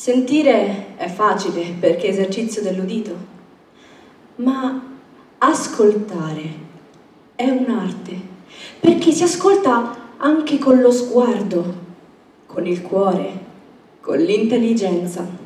Sentire è facile perché è esercizio dell'udito, ma ascoltare è un'arte, perché si ascolta anche con lo sguardo, con il cuore, con l'intelligenza.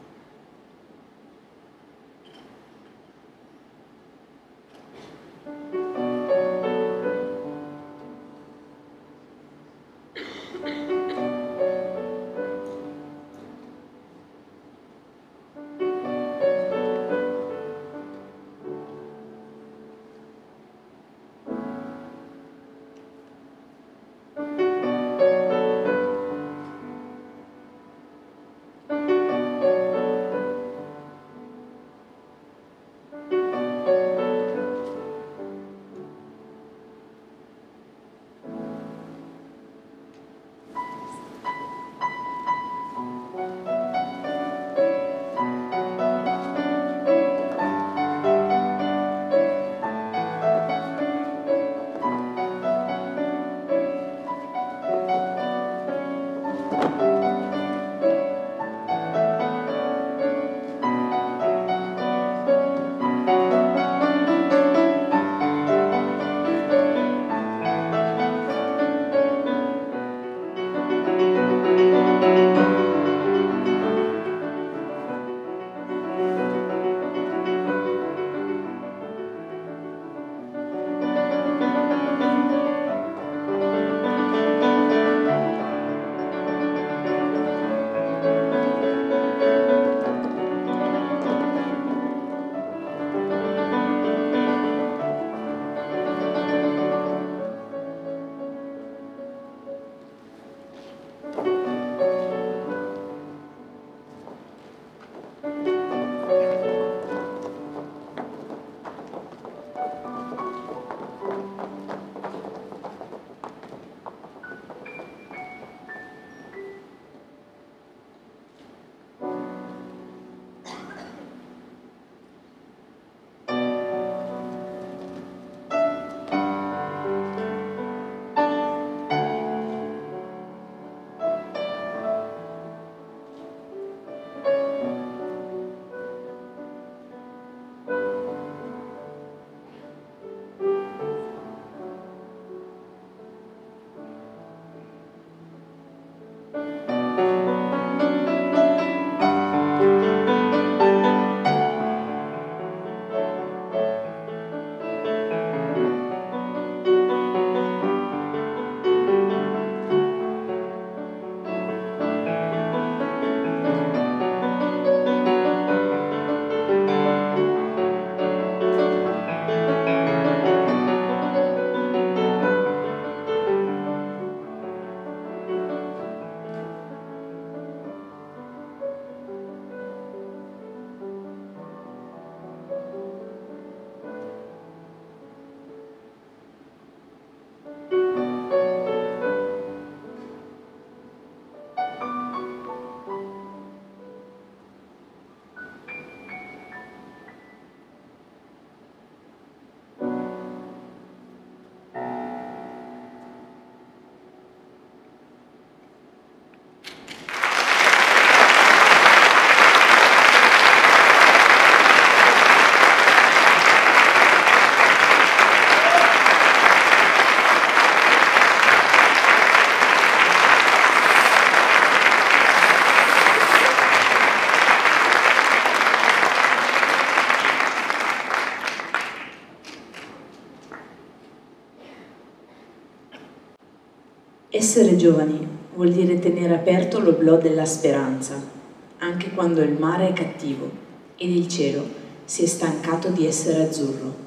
Essere giovani vuol dire tenere aperto l'oblò della speranza, anche quando il mare è cattivo ed il cielo si è stancato di essere azzurro.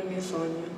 il mio sogno.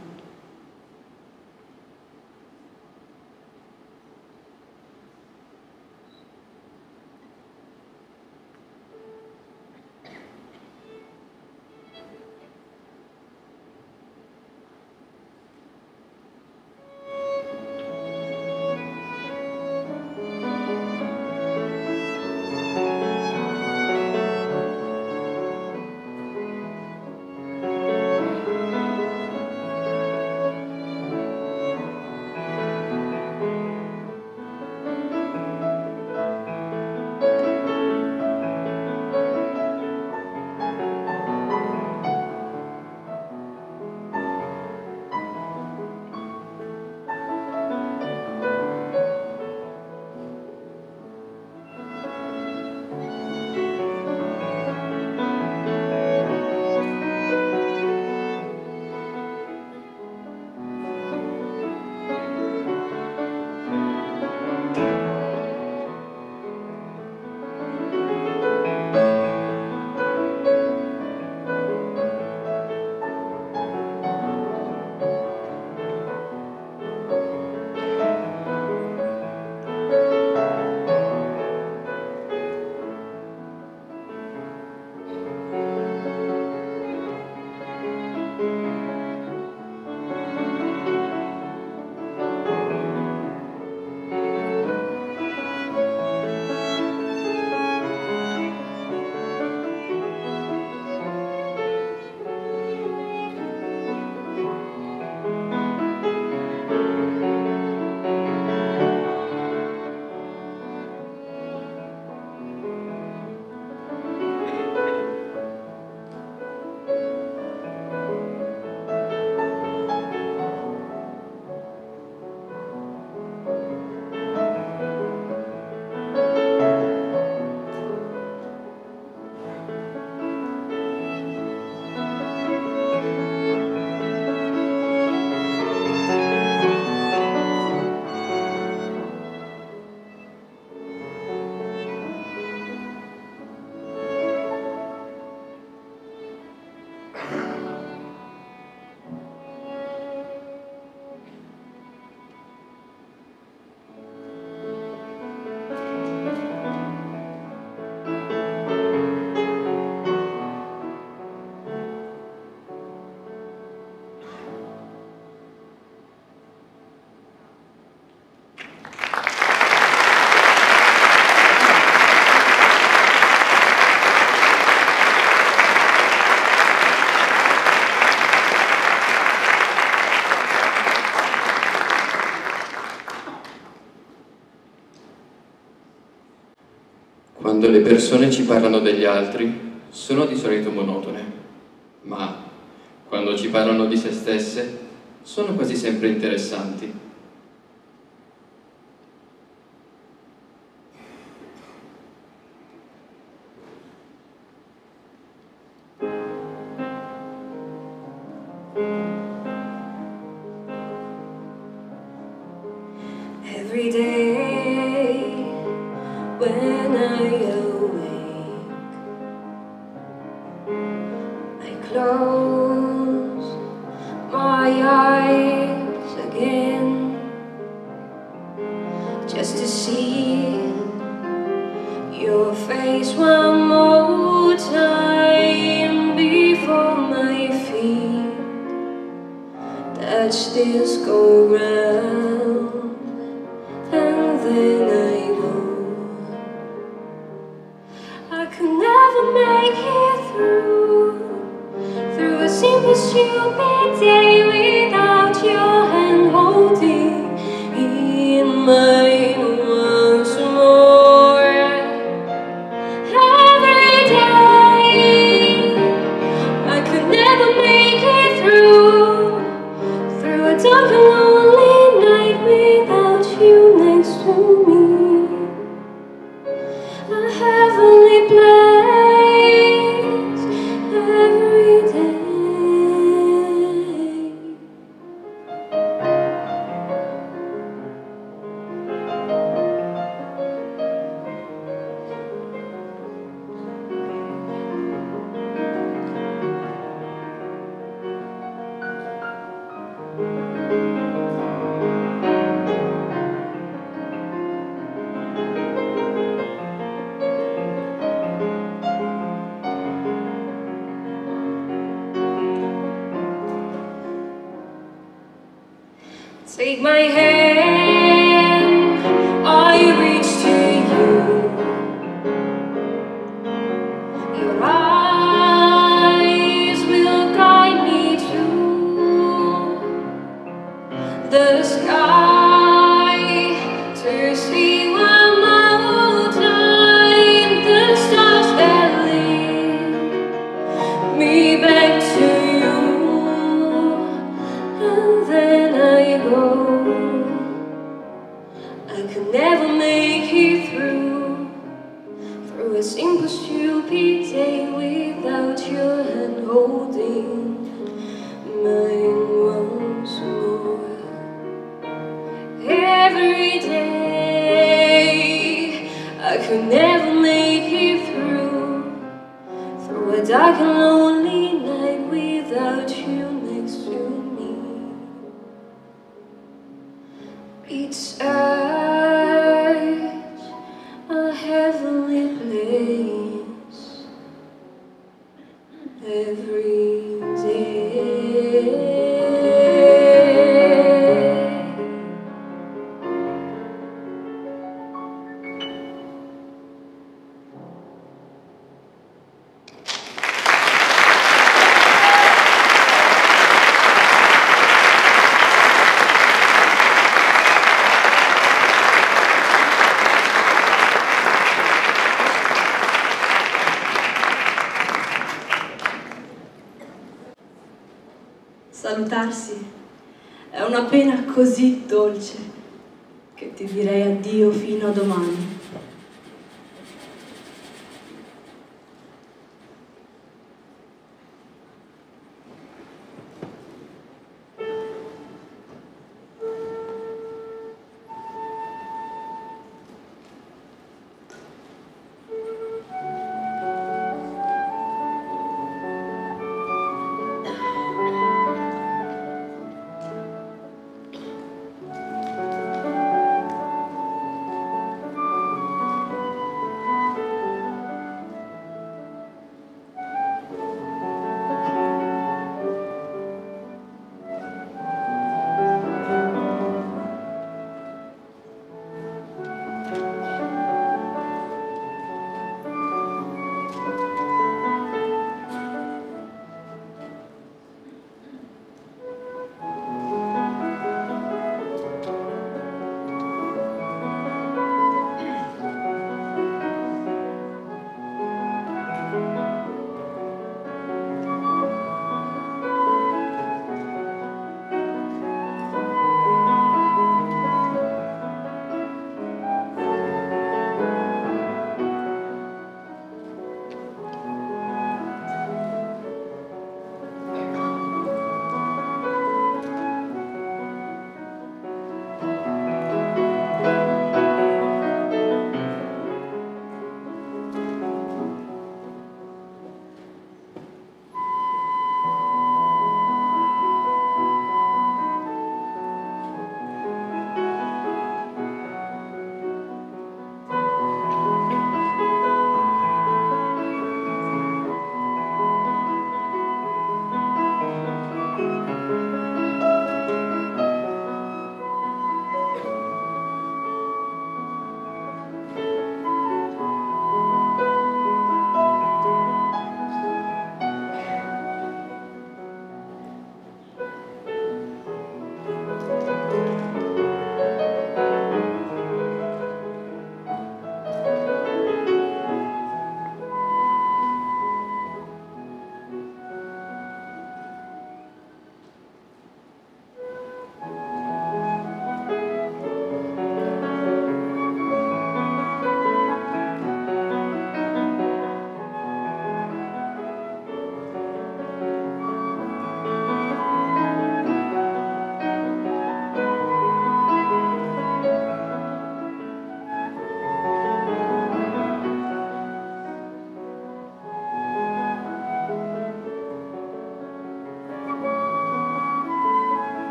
Quando le persone ci parlano degli altri, sono di solito monotone, ma quando ci parlano di se stesse, sono quasi sempre interessanti. Every day when I awake, I close my eyes again, just to see your face one more time before my feet touch this go round. And then I go. I could never make it through a simple stupid day without your hand holding in mine once more. Every day I could never make it through a dark and lonely night without you next to me. A heavenly place every day. Take my hand, I reach to you. Your eyes will guide me to the sky to see one more time the stars that lead me back to you. And then I go. I could never make it through a simple stupid day without your hand holding mine once more. Every day I could never make it through a dark and lonely night without you next to me. It's such a heavenly place every day. Salutarsi è una pena così dolce che ti direi addio fino a domani.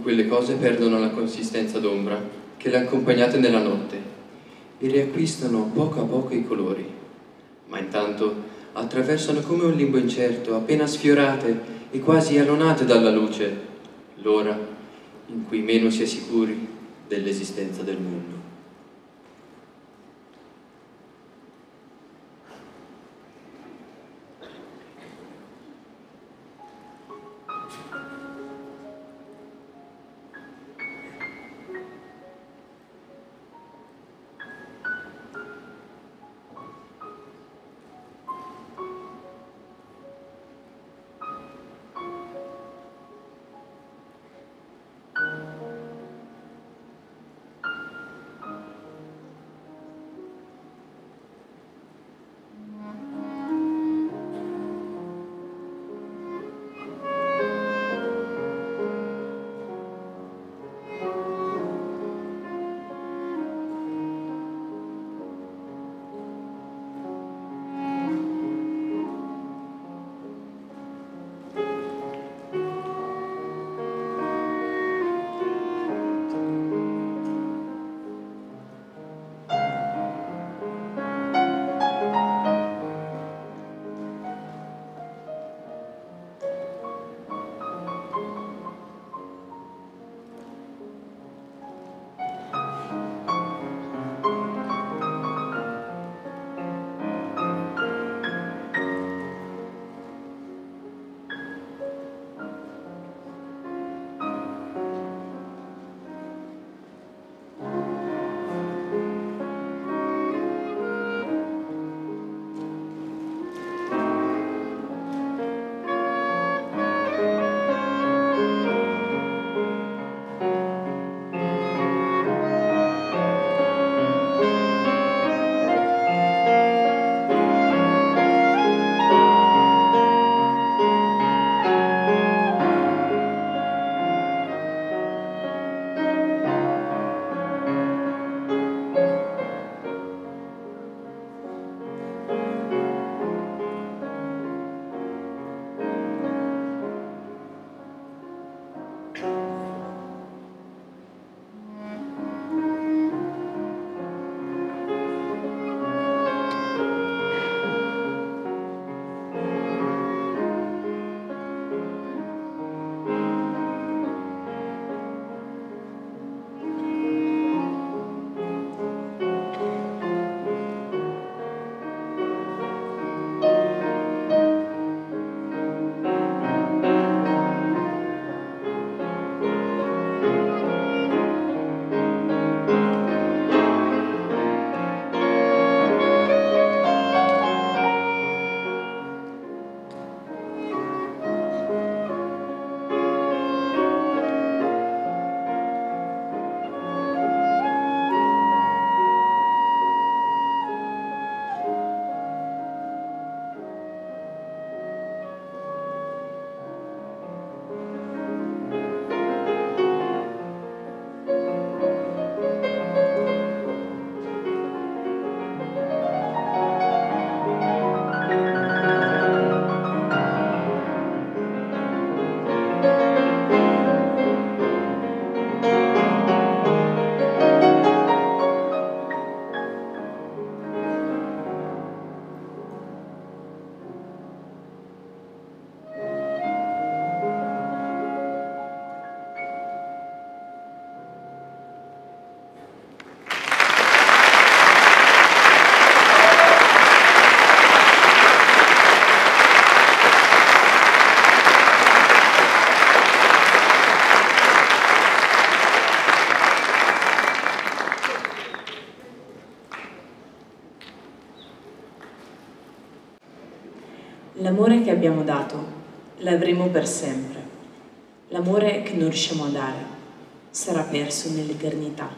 quelle cose perdono la consistenza d'ombra che le accompagnate nella notte e riacquistano poco a poco i colori, ma intanto attraversano come un limbo incerto, appena sfiorate e quasi allonate dalla luce, l'ora in cui meno si è sicuri dell'esistenza del mondo. L'amore che abbiamo dato l'avremo per sempre. L'amore che non riusciamo a dare sarà perso nell'eternità.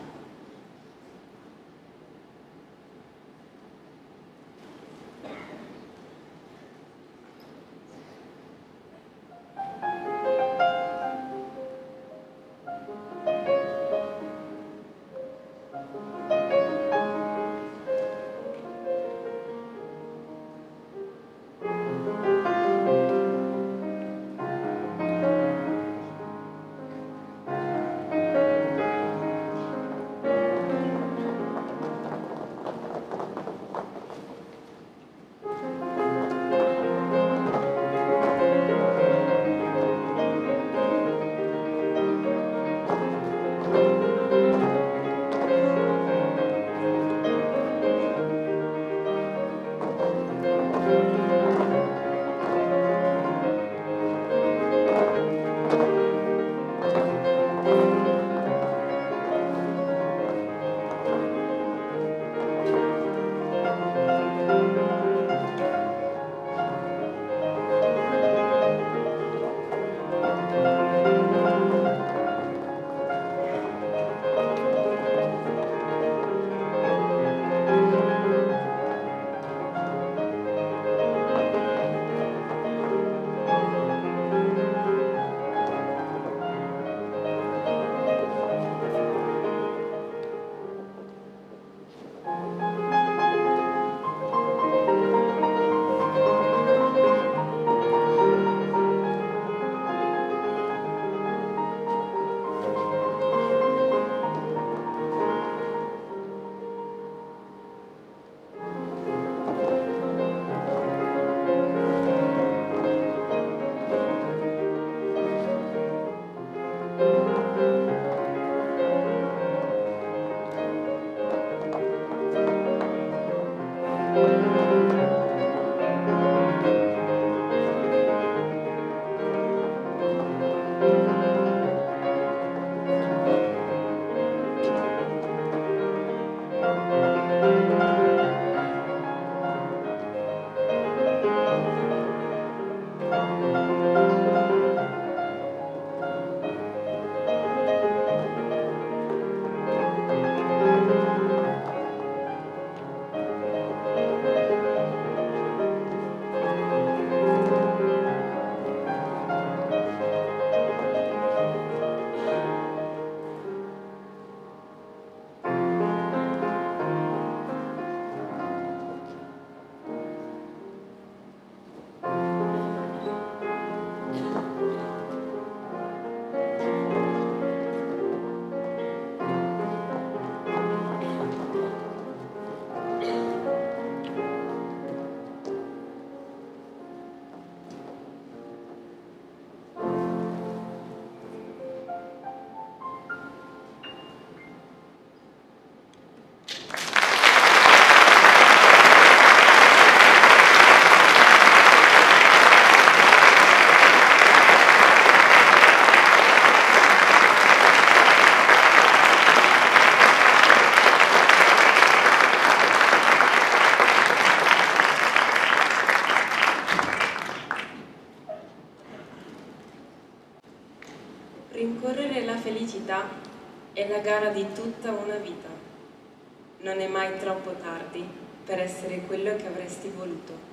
Rincorrere la felicità è la gara di tutta una vita. Non è mai troppo tardi per essere quello che avresti voluto.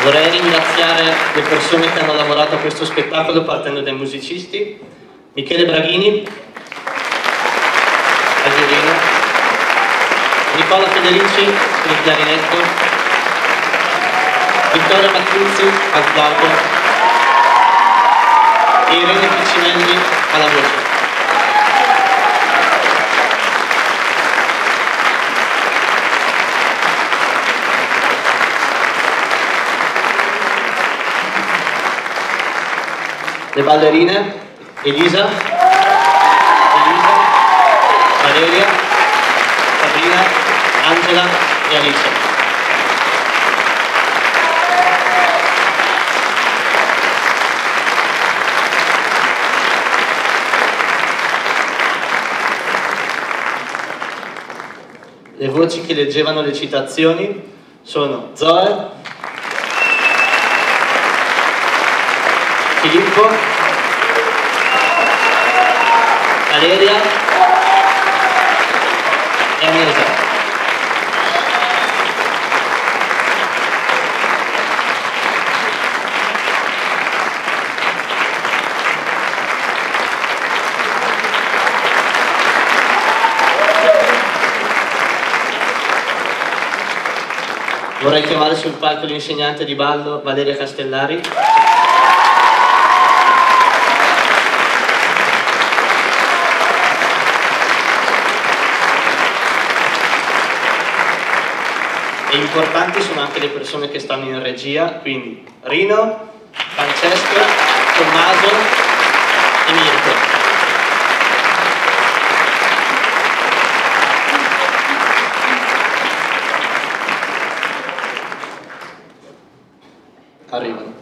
Vorrei ringraziare le persone che hanno lavorato a questo spettacolo, partendo dai musicisti: Michele Braghini al violino, Nicola Federici per il clarinetto, Vittorio Mattuzzi al flauto e Irene Piccinelli alla voce. Le ballerine: Elisa, Valeria, Sabrina, Angela e Alice. Le voci che leggevano le citazioni sono Zoe, Filippo, Valeria e Agnesa. Vorrei chiamare sul palco l'insegnante di ballo Valeria Castellari. E importanti sono anche le persone che stanno in regia, quindi Rino, Francesco, Tommaso e Mirko. Arrivano.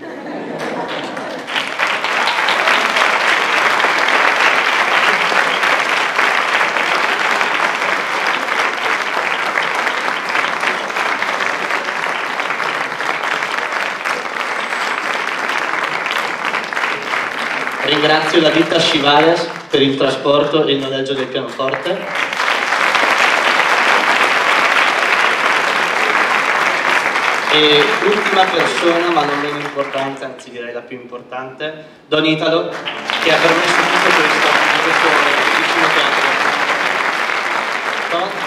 Ringrazio la ditta Scivales per il trasporto e il noleggio del pianoforte. E ultima persona, ma non meno importante, anzi direi la più importante, Don Italo, che ha permesso tutto questo bellissimo teatro. Don?